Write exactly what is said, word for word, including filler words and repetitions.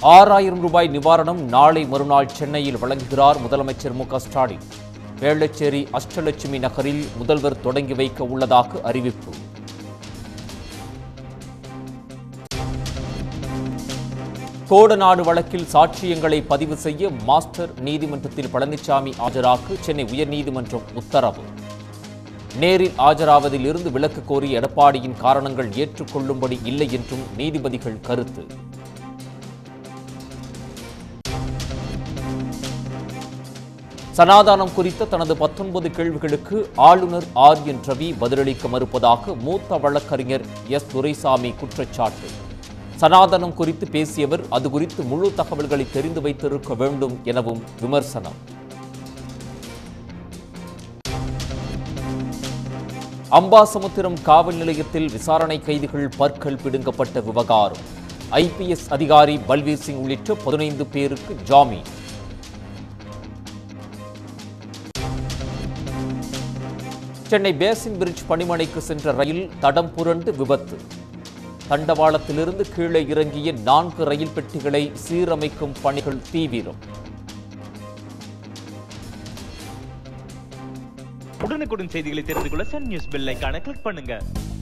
ஆறாயிரம் ரூபாய் நிவாரணம் நாளை மறுநாள் சென்னையில் வழங்குகிறார் முதலமைச்சர் மு க ஸ்டாலின். வேளச்சேரி அஷ்டலட்சுமி நகரில் முதல்வர் தொடங்கி வைக்க உள்ளதாக அறிவிப்பு. கோடநாடு வழக்கில் சாட்சியங்களை பதிவு செய்ய மாஸ்டர் நீதிமன்றத்தில் பழனிசாமி ஆஜராக சென்னை உயர்நீதிமன்றம் உத்தரவு. நேரில் ஆஜராவதில் இருந்து விலக்கு கோரிய எடப்பாடியின் காரணங்கள் ஏற்றுக்கொள்ளும்படி இல்லை என்றும் நீதிபதிகள் கருத்து. சனாதானம் குறித்த தனது பத்தொன்பது கேள்விகளுக்கு ஆளுநர் ஆர் என் ரவி பதிலளிக்க மறுப்பதாக மூத்த வழக்கறிஞர் எஸ் துரைசாமி குற்றச்சாட்டு. சனாதனம் குறித்து பேசியவர் அது குறித்து முழு தகவல்களை தெரிந்து வைத்திருக்க வேண்டும் எனவும் விமர்சனம். அம்பாசமுத்திரம் காவல் நிலையத்தில் விசாரணை கைதிகள் பற்கள் பிடுங்கப்பட்ட விவகாரம். ஐ பி எஸ் அதிகாரி பல்வீர் சிங் உள்ளிட்ட பதினைந்து பேருக்கு ஜாமீன். சென்னை பேசின் பிரிட்ஜ் பணிமனைக்கு சென்ற ரயில் தடம் புரண்டு விபத்து. தண்டவாளத்திலிருந்து கீழே இறங்கிய நான்கு ரயில் பெட்டிகளை சீரமைக்கும் பணிகள் தீவிரம். உடனுக்குடன் செய்திகளை தெரிந்து கொள்ள சன் நியூஸ் பெல் ஐகானை கிளிக் பண்ணுங்க.